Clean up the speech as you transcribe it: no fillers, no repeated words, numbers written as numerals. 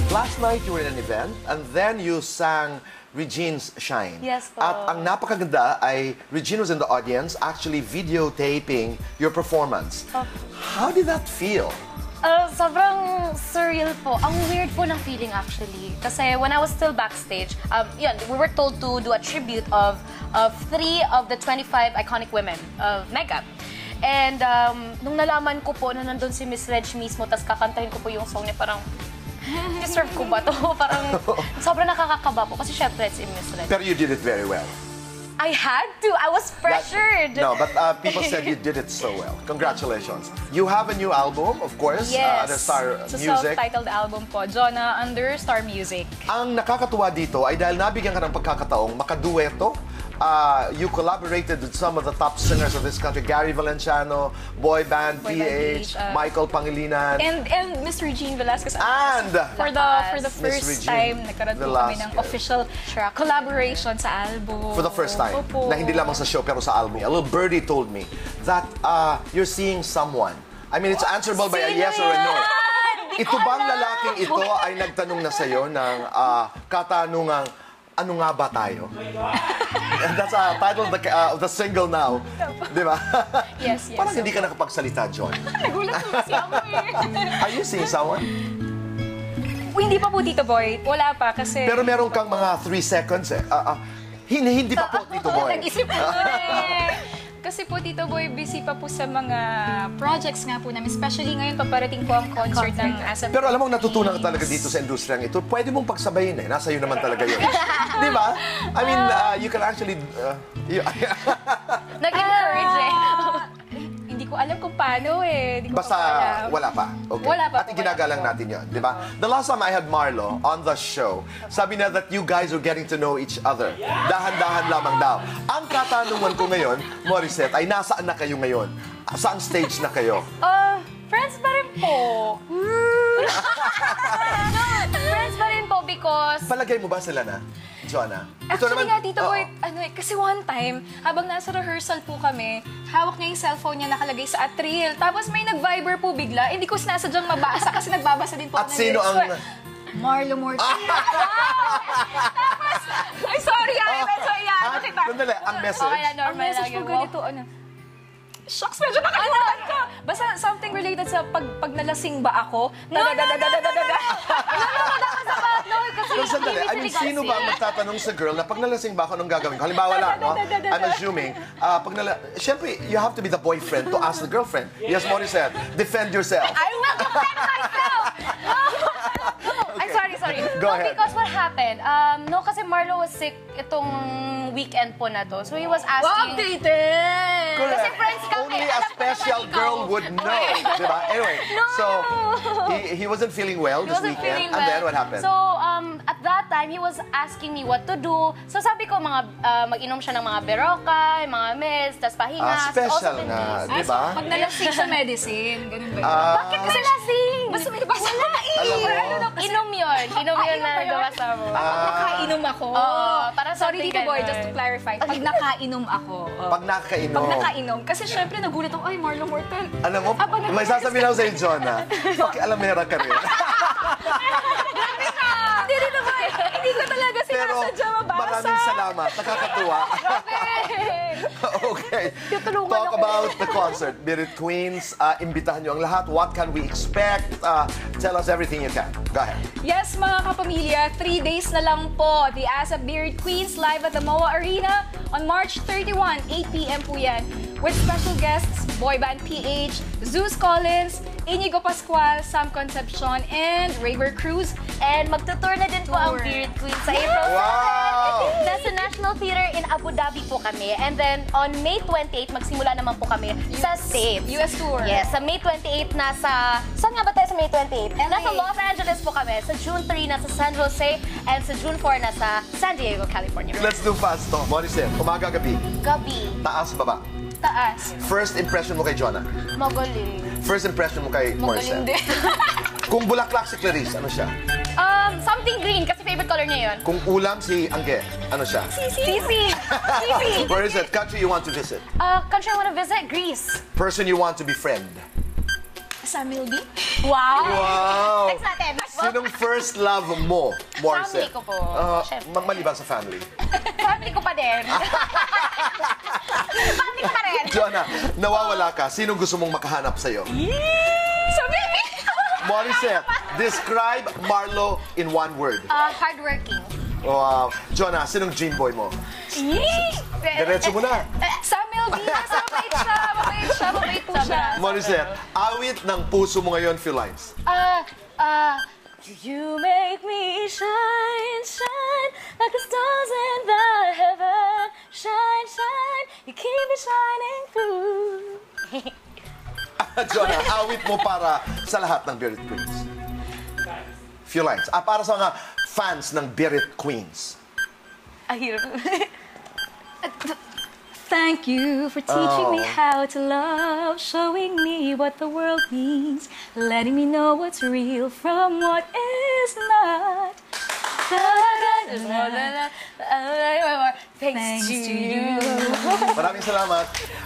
Last night you were in an event and then you sang Regine's Shine. Yes po. At ang napakaganda ay Regine was in the audience actually videotaping your performance. Oh. How did that feel? Sobrang surreal po. Ang weird po ng feeling actually. Kasi when I was still backstage, yun, we were told to do a tribute of 3 of the 25 iconic women of makeup. And nung nalaman ko po na nandun si Miss Reg mismo, tas kakantahin ko po yung song niya, parang, deserve ko ba to? Parang sobrang nakakakaba po kasi syempre si Miss Reg. Pero you did it very well. I had to. I was pressured. No, but people said you did it so well. Congratulations. You have a new album, of course. Yes. The Star It's a Music. self-titled album po, Jonah under Star Music. Ang nakakatuwa dito ay dahil nabigyan ka ng pagkakataong makadueto. You collaborated with some of the top singers of this country, Gary Valenciano, Boy Band, PH, Michael Pangilinan. And Miss Regine Velasquez. And for the first time, nagkaroon po kami ng official collaboration sa album. For the first time. Opo. Na hindi lamang sa show pero sa album. A little birdie told me that you're seeing someone. I mean, it's answerable by a yes or a no. Ito bang lalaking ito ay nagtanong na sa'yo ng katanungang, ano nga ba tayo? And that's a title of the single now. Di ba? Yes, yes. Parang hindi ka nakapagsalita, John. Nagulat po kasi ako eh. Are you seeing someone? Hindi pa po, Tito Boy. Wala pa kasi... Pero meron kang mga 3 seconds eh. Hindi pa po, Tito Boy. Nag-isip po eh. Kasi po, Tito Boy, busy pa po sa mga projects nga po namin. Especially ngayon, paparating po ang concert ng ASAP. Pero alam mo, natutunan ka talaga dito sa industriyang ito. Pwede mong pagsabayin eh. Nasa iyo naman talaga yun. Di ba? I mean, you can actually... Nag-encourage eh. Hindi ko alam kung paano eh. Basta wala pa. Okay. Wala pa. At iginagalang natin yun, di ba? The last time I had Marlo on the show, sabi niya that you guys are getting to know each other. Dahan-dahan lamang daw. Ang katanungan ko ngayon, Morissette, ay nasaan na kayo ngayon? Saang stage na kayo? Friends pa rin po. Friends pa rin po because... Palagay mo ba sila na, Jonah? Actually nga, Tito Boy, kasi one time, habang nasa rehearsal po kami, hawak niya yung cellphone niya nakalagay sa atril. Tapos may nag-viber po bigla. Hindi ko sinasadyang mabasa kasi nagbabasa din po At sino ang... Marlo Mortel. Tapos, ay sorry, medyo iyan. Sandali, ang message? Okay na, Ang normal message lang po yun. ganito, Shucks, medyo nakalimutan ko. Basta something related sa pag nalasing ba ako? Pero sandali, I mean, sino ba ang magtatanong sa girl na pag nalasing ba ako, anong gagawin ko? Halimbawa lang, no? I'm assuming, siyempre, you have to be the boyfriend to ask the girlfriend. Yes, Morissette, defend yourself. I will defend myself! I'm sorry. Go No, ahead. because what happened, no, kasi Marlo was sick itong weekend po na to. So he was asking... Updated! Kasi friends kami. Only a special girl would know. Diba? Anyway, so he wasn't feeling well this weekend. And then what happened? So at that time, he was asking me what to do. So sabi ko, mag-inom siya ng mga Berocca, mga meds, tas pahinga. Special nga, di ba? Pag nalasing sa medicine, ganun ba yun? Bakit kasi lasing? Basta may basa na Inom yun na gabasa mo. Nakainom ako. Para Sorry, Tito Boy, ganun. just to clarify. Pag nakainom ako. Pag nakakainom. Pag nakainom. Kasi syempre nagulat ako, ay, Marlo Mortel. Alam mo, may sasabihin ako sa'yo, Jonah. Pakialamera ka rin. Hindi, Tito Boy. Hindi ko talaga Pero sinasadya mabasa. maraming salamat. Nakakatuwa. Okay. Talk about the concert. Birit Queens, imbitahan nyo ang lahat. What can we expect? Tell us everything you can. Go ahead. Yes, mga kapamilya, 3 days na lang po. The ASAP Birit Queens live at the MOA Arena on March 31, 8 p.m. po yan. With special guests, Boy Band PH, Zeus Collins, Inigo Pascual, Sam Concepcion, and Raver Cruz. And magtutour na din po ang Beard Queen sa April 7. Wow! Nasa National Theater in Abu Dhabi po kami. And then on May 28, magsimula naman po kami sa States. US tour. Yes, sa May 28 nasa... Saan nga ba tayo sa May 28? Nasa Los Angeles po kami. Sa June 3, nasa San Jose. And sa June 4, nasa San Diego, California. Let's do fast talk. Morissette, umaga, gabi. Gabi. Taas, baba. Taas. First impression mo kay Jonah. Magaling. First impression mo kay Morissette. Magaling din. Kung bulaklak si Clarice, ano siya? Something green kasi favorite color niya yun. Kung ulam si Angge, ano siya? Sisi. Where is it? Country you want to visit? Country I want to visit, Greece. Person you want to befriend? Samuel B. Wow. Wow! Next natin. Si Sinong first love mo, Morissette? Family ko po, syempre. Maliban sa family. Family ko pa din. Family ko pa rin. Jonah, nawawala ka. Sinong gusto mong makahanap sa'yo? So, baby! Morissette, describe Marlo in one word. Hardworking. Jonah, sinong dream boy mo? Diretso mo na. Samuel Diaz, mabait siya. Mabait po siya. Morissette, awit ng puso mo ngayon, few lines. You make me shine, shine like the stars in the heaven. Shine, shine, you keep me shining through. Jonah, awit mo para sa lahat ng Birit Queens. Few lines. Para sa mga fans ng Birit Queens. Hirap. Thank you for teaching me how to love, showing me what the world means, letting me know what's real from what is not. Thanks to you. Maraming salamat.